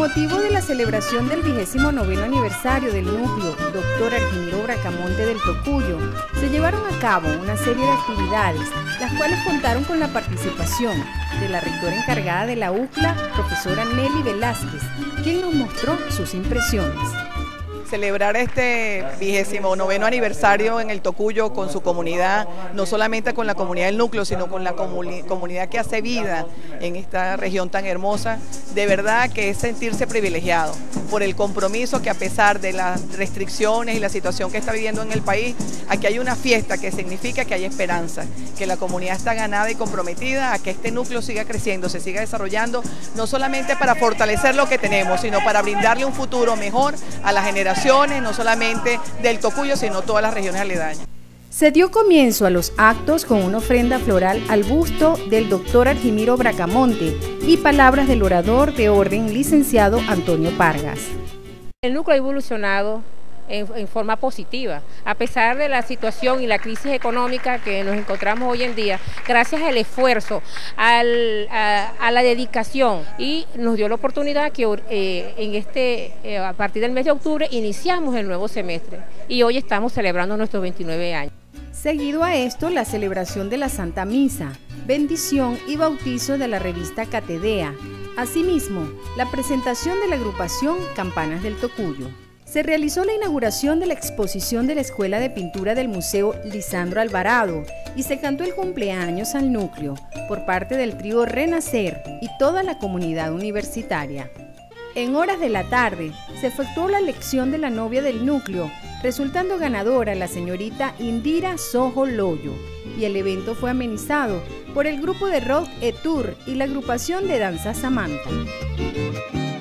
motivo de la celebración del 29º aniversario del núcleo Dr. Argimiro Bracamonte del Tocuyo, se llevaron a cabo una serie de actividades, las cuales contaron con la participación de la rectora encargada de la UCLA, profesora Nelly Velázquez, quien nos mostró sus impresiones. Celebrar este 29º aniversario en el Tocuyo con su comunidad, no solamente con la comunidad del núcleo, sino con la comunidad que hace vida en esta región tan hermosa, de verdad que es sentirse privilegiado por el compromiso que, a pesar de las restricciones y la situación que está viviendo en el país, aquí hay una fiesta que significa que hay esperanza, que la comunidad está ganada y comprometida a que este núcleo siga creciendo, se siga desarrollando, no solamente para fortalecer lo que tenemos, sino para brindarle un futuro mejor a las generaciones, no solamente del Tocuyo, sino todas las regiones aledañas. Se dio comienzo a los actos con una ofrenda floral al busto del doctor Argimiro Bracamonte y palabras del orador de orden licenciado Antonio Pargas. El núcleo ha evolucionado en forma positiva, a pesar de la situación y la crisis económica que nos encontramos hoy en día, gracias al esfuerzo, a la dedicación, y nos dio la oportunidad que a partir del mes de octubre iniciamos el nuevo semestre y hoy estamos celebrando nuestros 29 años. Seguido a esto, la celebración de la Santa Misa, bendición y bautizo de la revista Catedea. Asimismo, la presentación de la agrupación Campanas del Tocuyo. Se realizó la inauguración de la exposición de la Escuela de Pintura del Museo Lisandro Alvarado y se cantó el cumpleaños al núcleo por parte del trío Renacer y toda la comunidad universitaria. En horas de la tarde se efectuó la elección de la novia del núcleo, resultando ganadora la señorita Indira Sojo Loyo, y el evento fue amenizado por el grupo de rock Etur y la agrupación de danza Samantha.